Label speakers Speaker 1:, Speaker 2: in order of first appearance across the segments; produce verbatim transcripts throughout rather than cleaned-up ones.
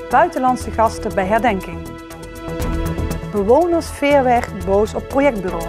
Speaker 1: Buitenlandse gasten bij herdenking. Bewoners Veerweg boos op projectbureau.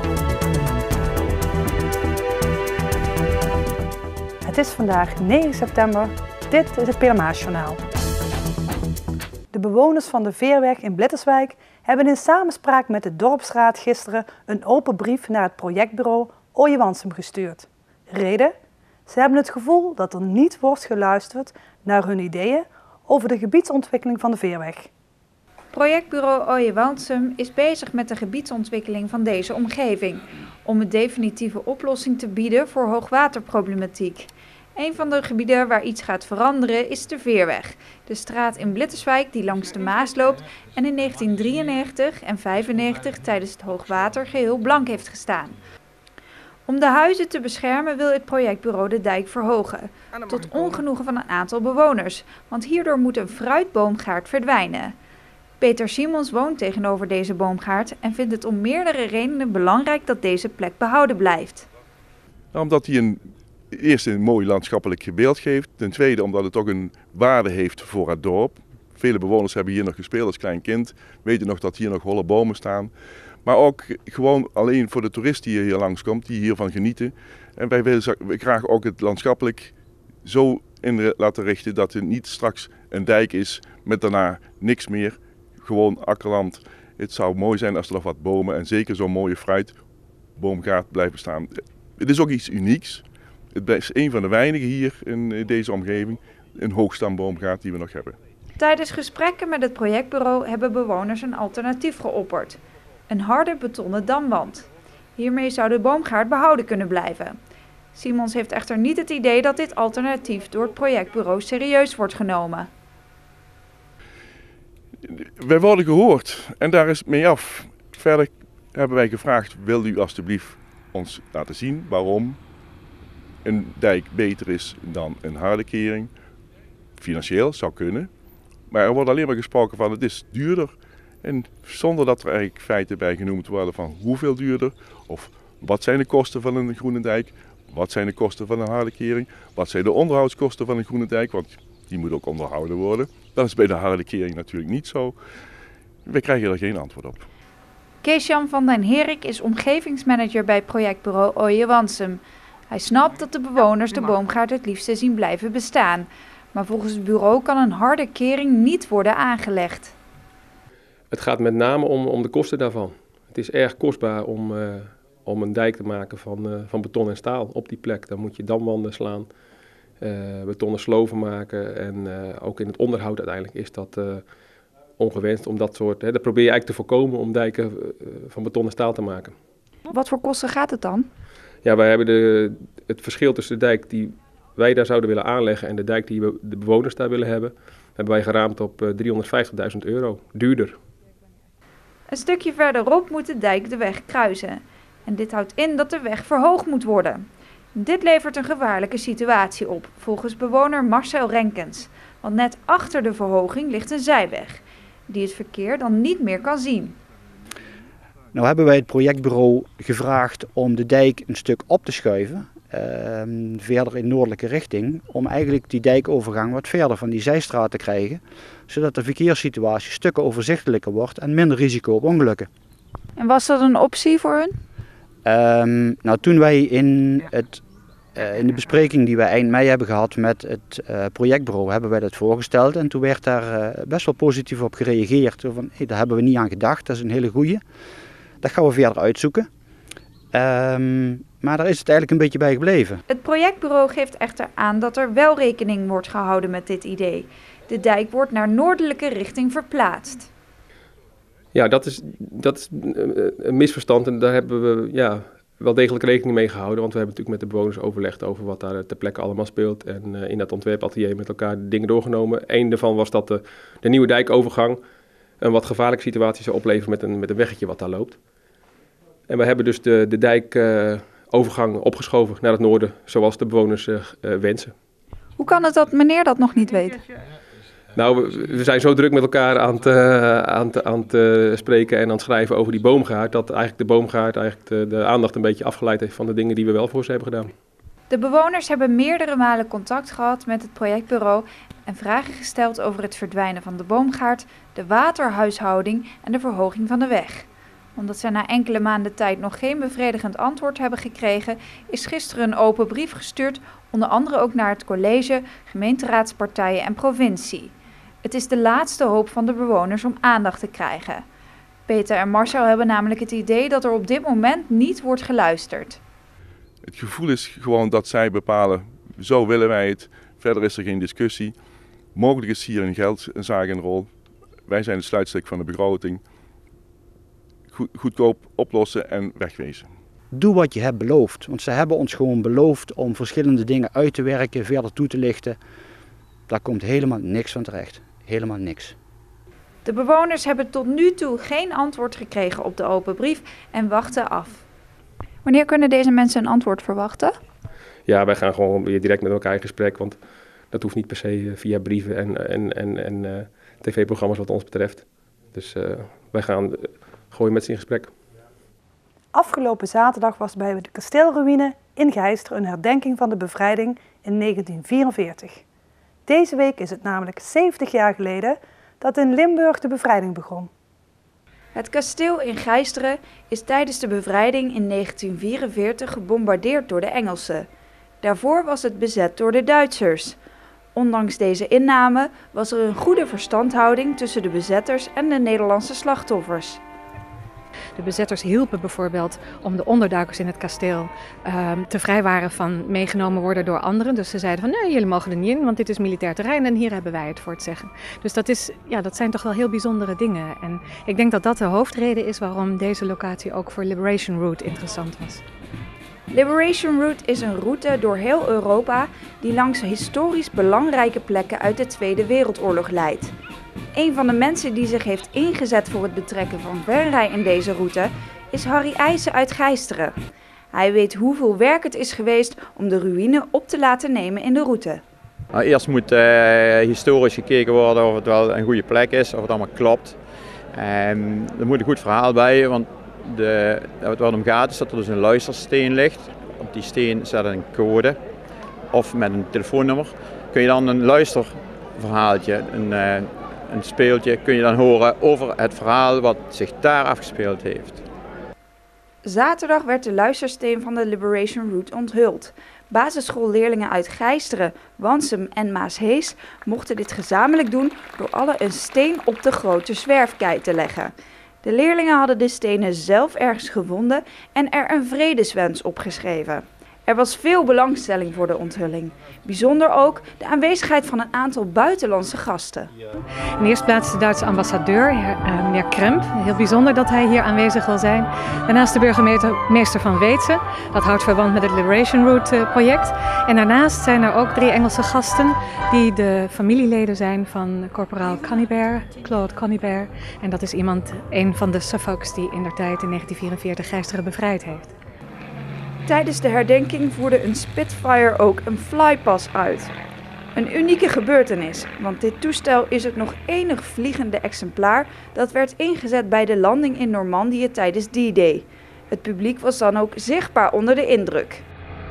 Speaker 1: Het is vandaag negen september. Dit is het P L M A-journaal. De bewoners van de Veerweg in Blitterswijk hebben in samenspraak met de dorpsraad gisteren een open brief naar het projectbureau Ooijewansum gestuurd. Reden? Ze hebben het gevoel dat er niet wordt geluisterd naar hun ideeën over de gebiedsontwikkeling van de Veerweg.
Speaker 2: Projectbureau Ooijewansum is bezig met de gebiedsontwikkeling van deze omgeving, om een definitieve oplossing te bieden voor hoogwaterproblematiek. Een van de gebieden waar iets gaat veranderen is de Veerweg, de straat in Blitterswijk die langs de Maas loopt en in negentien drieënnegentig en vijfennegentig tijdens het hoogwater geheel blank heeft gestaan. Om de huizen te beschermen wil het projectbureau de dijk verhogen, tot ongenoegen van een aantal bewoners, want hierdoor moet een fruitboomgaard verdwijnen. Peter Simons woont tegenover deze boomgaard en vindt het om meerdere redenen belangrijk dat deze plek behouden blijft.
Speaker 3: Nou, omdat hij een, eerst een mooi landschappelijk beeld geeft, ten tweede omdat het ook een waarde heeft voor het dorp. Vele bewoners hebben hier nog gespeeld als klein kind, weten nog dat hier nog holle bomen staan. Maar ook gewoon alleen voor de toerist die hier langskomt, die hiervan genieten. En wij willen graag ook het landschappelijk zo in laten richten dat het niet straks een dijk is met daarna niks meer. Gewoon akkerland. Het zou mooi zijn als er nog wat bomen en zeker zo'n mooie fruitboomgaard blijven staan. Het is ook iets unieks. Het is een van de weinigen hier in deze omgeving, een hoogstamboomgaard die we nog hebben.
Speaker 2: Tijdens gesprekken met het projectbureau hebben bewoners een alternatief geopperd. Een harde betonnen damwand. Hiermee zou de boomgaard behouden kunnen blijven. Simons heeft echter niet het idee dat dit alternatief door het projectbureau serieus wordt genomen.
Speaker 3: Wij worden gehoord en daar is het mee af. Verder hebben wij gevraagd, wil u alstublieft ons laten zien waarom een dijk beter is dan een harde kering. Financieel zou kunnen, maar er wordt alleen maar gesproken van het is duurder. En zonder dat er eigenlijk feiten bij genoemd worden van hoeveel duurder of wat zijn de kosten van een groene dijk, wat zijn de kosten van een harde kering, wat zijn de onderhoudskosten van een groene dijk, want die moet ook onderhouden worden. Dat is bij de harde kering natuurlijk niet zo. We krijgen er geen antwoord op.
Speaker 2: Kees-Jan van den Herik is omgevingsmanager bij projectbureau Ooijewansum. Hij snapt dat de bewoners de boomgaard het liefste zien blijven bestaan. Maar volgens het bureau kan een harde kering niet worden aangelegd.
Speaker 4: Het gaat met name om, om de kosten daarvan. Het is erg kostbaar om, uh, om een dijk te maken van, uh, van beton en staal op die plek. Dan moet je damwanden slaan, uh, betonnen sloven maken en uh, ook in het onderhoud uiteindelijk is dat uh, ongewenst. Om dat soort, hè, dat probeer je eigenlijk te voorkomen om dijken uh, van beton en staal te maken.
Speaker 2: Wat voor kosten gaat het dan?
Speaker 4: Ja, wij hebben de, het verschil tussen de dijk die wij daar zouden willen aanleggen en de dijk die we, de bewoners daar willen hebben, hebben wij geraamd op uh, driehonderdvijftigduizend euro, duurder.
Speaker 2: Een stukje verderop moet de dijk de weg kruisen. En dit houdt in dat de weg verhoogd moet worden. Dit levert een gevaarlijke situatie op, volgens bewoner Marcel Renkens. Want net achter de verhoging ligt een zijweg, die het verkeer dan niet meer kan zien.
Speaker 5: Nou hebben wij het projectbureau gevraagd om de dijk een stuk op te schuiven, uh, verder in noordelijke richting, om eigenlijk die dijkovergang wat verder van die zijstraat te krijgen, zodat de verkeerssituatie stukken overzichtelijker wordt en minder risico op ongelukken.
Speaker 2: En was dat een optie voor hun?
Speaker 5: Um, nou, toen wij in, het, uh, in de bespreking die wij eind mei hebben gehad met het uh, projectbureau, hebben wij dat voorgesteld en toen werd daar uh, best wel positief op gereageerd. Van, hey, daar hebben we niet aan gedacht, dat is een hele goeie. Dat gaan we verder uitzoeken. Um, maar daar is het eigenlijk een beetje bij gebleven.
Speaker 2: Het projectbureau geeft echter aan dat er wel rekening wordt gehouden met dit idee. De dijk wordt naar noordelijke richting verplaatst.
Speaker 4: Ja, dat is, dat is een misverstand en daar hebben we ja, wel degelijk rekening mee gehouden. Want we hebben natuurlijk met de bewoners overlegd over wat daar ter plekke allemaal speelt. En uh, in dat ontwerpatelier met elkaar dingen doorgenomen. Eén daarvan was dat de, de nieuwe dijkovergang een wat gevaarlijke situatie zou opleveren met een, met een weggetje wat daar loopt. En we hebben dus de, de dijkovergang uh, opgeschoven naar het noorden, zoals de bewoners uh, uh, wensen.
Speaker 2: Hoe kan het dat meneer dat nog niet weet?
Speaker 4: Nou, we, we zijn zo druk met elkaar aan het, uh, aan, het, aan het uh, spreken en aan het schrijven over die boomgaard, dat eigenlijk de boomgaard eigenlijk de, de aandacht een beetje afgeleid heeft van de dingen die we wel voor ze hebben gedaan.
Speaker 2: De bewoners hebben meerdere malen contact gehad met het projectbureau en vragen gesteld over het verdwijnen van de boomgaard, de waterhuishouding en de verhoging van de weg. Omdat zij na enkele maanden tijd nog geen bevredigend antwoord hebben gekregen, is gisteren een open brief gestuurd, onder andere ook naar het college, gemeenteraadspartijen en provincie. Het is de laatste hoop van de bewoners om aandacht te krijgen. Peter en Marcel hebben namelijk het idee dat er op dit moment niet wordt geluisterd.
Speaker 3: Het gevoel is gewoon dat zij bepalen, zo willen wij het, verder is er geen discussie. Mogelijk is hier een geldzaak een rol. Wij zijn het sluitstuk van de begroting. Goedkoop oplossen en wegwezen.
Speaker 5: Doe wat je hebt beloofd, want ze hebben ons gewoon beloofd om verschillende dingen uit te werken, verder toe te lichten. Daar komt helemaal niks van terecht, helemaal niks.
Speaker 2: De bewoners hebben tot nu toe geen antwoord gekregen op de open brief en wachten af. Wanneer kunnen deze mensen een antwoord verwachten?
Speaker 4: Ja, wij gaan gewoon weer direct met elkaar in gesprek, want dat hoeft niet per se via brieven en, en, en, en uh, tv-programma's wat ons betreft. Dus uh, wij gaan gewoon met ze in gesprek.
Speaker 1: Afgelopen zaterdag was bij de kasteelruïne in Geisteren een herdenking van de bevrijding in negentien vierenveertig. Deze week is het namelijk zeventig jaar geleden dat in Limburg de bevrijding begon.
Speaker 2: Het kasteel in Geisteren is tijdens de bevrijding in negentien vierenveertig gebombardeerd door de Engelsen. Daarvoor was het bezet door de Duitsers. Ondanks deze inname was er een goede verstandhouding tussen de bezetters en de Nederlandse slachtoffers.
Speaker 6: De bezetters hielpen bijvoorbeeld om de onderduikers in het kasteel uh, te vrijwaren van meegenomen worden door anderen. Dus ze zeiden van nee, jullie mogen er niet in, want dit is militair terrein en hier hebben wij het voor het zeggen. Dus dat, is, ja, dat zijn toch wel heel bijzondere dingen. En ik denk dat dat de hoofdreden is waarom deze locatie ook voor Liberation Route interessant was.
Speaker 2: Liberation Route is een route door heel Europa die langs historisch belangrijke plekken uit de Tweede Wereldoorlog leidt. Een van de mensen die zich heeft ingezet voor het betrekken van Venray in deze route is Harry Eijsen uit Geisteren. Hij weet hoeveel werk het is geweest om de ruïne op te laten nemen in de route.
Speaker 7: Nou, eerst moet uh, historisch gekeken worden of het wel een goede plek is, of het allemaal klopt. Um, er moet een goed verhaal bij, want de, wat om gaat is dat er dus een luistersteen ligt. Op die steen staat een code of met een telefoonnummer. Kun je dan een luisterverhaaltje, een, uh, een speeltje, kun je dan horen over het verhaal wat zich daar afgespeeld heeft.
Speaker 2: Zaterdag werd de luistersteen van de Liberation Route onthuld. Basisschoolleerlingen uit Geisteren, Wansum en Maashees mochten dit gezamenlijk doen door alle een steen op de grote zwerfkei te leggen. De leerlingen hadden de stenen zelf ergens gevonden en er een vredeswens opgeschreven. Er was veel belangstelling voor de onthulling. Bijzonder ook de aanwezigheid van een aantal buitenlandse gasten.
Speaker 6: In de eerste plaats de Duitse ambassadeur, uh, meneer Kremp. Heel bijzonder dat hij hier aanwezig wil zijn. Daarnaast de burgemeester van Weetsen. Dat houdt verband met het Liberation Route project. En daarnaast zijn er ook drie Engelse gasten die de familieleden zijn van corporaal Conybeare, Claude Conybeare. En dat is iemand, een van de Suffolks die indertijd in negentien vierenveertig Geisteren bevrijd heeft.
Speaker 2: Tijdens de herdenking voerde een Spitfire ook een flypass uit. Een unieke gebeurtenis, want dit toestel is het nog enig vliegende exemplaar dat werd ingezet bij de landing in Normandië tijdens D-Day. Het publiek was dan ook zichtbaar onder de indruk.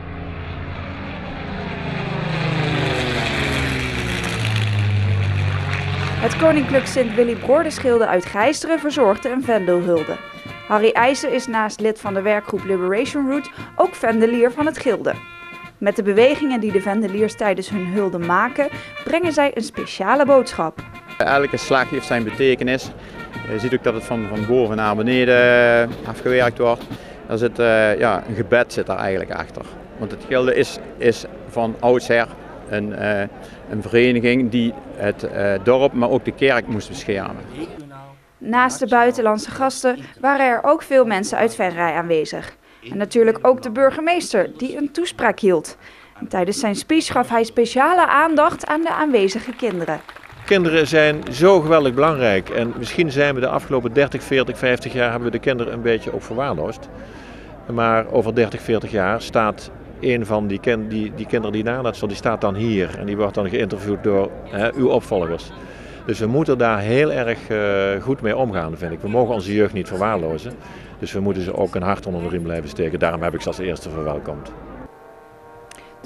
Speaker 2: Het Koninklijk Sint-Willibrordesgilde uit Geisteren verzorgde een vendelhulde. Harry Eijsen is naast lid van de werkgroep Liberation Route ook vendelier van het gilde. Met de bewegingen die de vendeliers tijdens hun hulde maken, brengen zij een speciale boodschap.
Speaker 7: Elke slag heeft zijn betekenis. Je ziet ook dat het van, van boven naar beneden afgewerkt wordt. Er zit, uh, ja, een gebed zit daar eigenlijk achter. Want het gilde is, is van oudsher een, uh, een vereniging die het uh, dorp, maar ook de kerk moest beschermen.
Speaker 2: Naast de buitenlandse gasten waren er ook veel mensen uit Venray aanwezig. En natuurlijk ook de burgemeester, die een toespraak hield. En tijdens zijn speech gaf hij speciale aandacht aan de aanwezige kinderen.
Speaker 8: Kinderen zijn zo geweldig belangrijk en misschien zijn we de afgelopen dertig, veertig, vijftig jaar hebben we de kinderen een beetje ook verwaarloosd. Maar over dertig, veertig jaar staat een van die, kin die, die kinderen die daarnaast stond, die staat dan hier en die wordt dan geïnterviewd door hè, uw opvolgers. Dus we moeten daar heel erg uh, goed mee omgaan, vind ik. We mogen onze jeugd niet verwaarlozen. Dus we moeten ze ook een hart onder de riem blijven steken. Daarom heb ik ze als eerste verwelkomd.
Speaker 2: De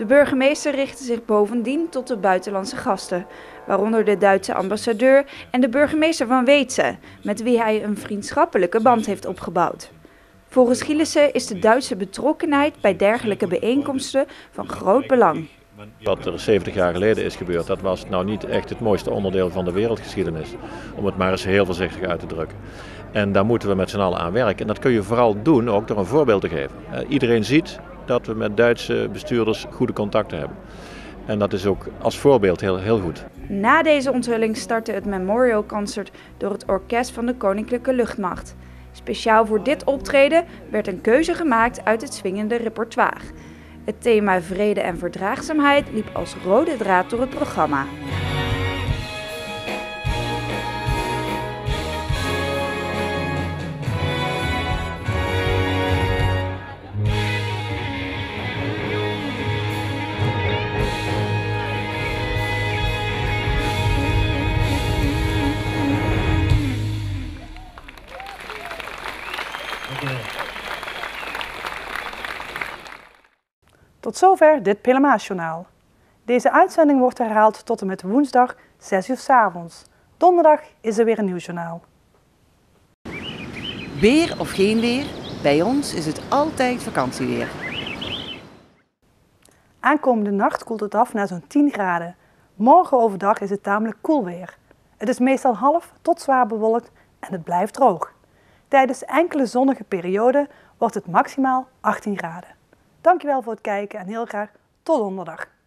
Speaker 2: De burgemeester richtte zich bovendien tot de buitenlandse gasten, waaronder de Duitse ambassadeur en de burgemeester van Weetze, met wie hij een vriendschappelijke band heeft opgebouwd. Volgens Gielissen is de Duitse betrokkenheid bij dergelijke bijeenkomsten van groot belang.
Speaker 8: Wat er zeventig jaar geleden is gebeurd, dat was nou niet echt het mooiste onderdeel van de wereldgeschiedenis. Om het maar eens heel voorzichtig uit te drukken. En daar moeten we met z'n allen aan werken. En dat kun je vooral doen ook door een voorbeeld te geven. Uh, iedereen ziet dat we met Duitse bestuurders goede contacten hebben. En dat is ook als voorbeeld heel, heel goed.
Speaker 2: Na deze onthulling startte het Memorial Concert door het orkest van de Koninklijke Luchtmacht. Speciaal voor dit optreden werd een keuze gemaakt uit het swingende repertoire. Het thema vrede en verdraagzaamheid liep als rode draad door het programma.
Speaker 1: Tot zover dit Pelemaasjournaal. Deze uitzending wordt herhaald tot en met woensdag zes uur 's avonds. Donderdag is er weer een nieuw journaal.
Speaker 9: Weer of geen weer, bij ons is het altijd vakantieweer.
Speaker 1: Aankomende nacht koelt het af naar zo'n tien graden. Morgen overdag is het tamelijk koel weer. Het is meestal half tot zwaar bewolkt en het blijft droog. Tijdens enkele zonnige perioden wordt het maximaal achttien graden. Dankjewel voor het kijken en heel graag tot donderdag.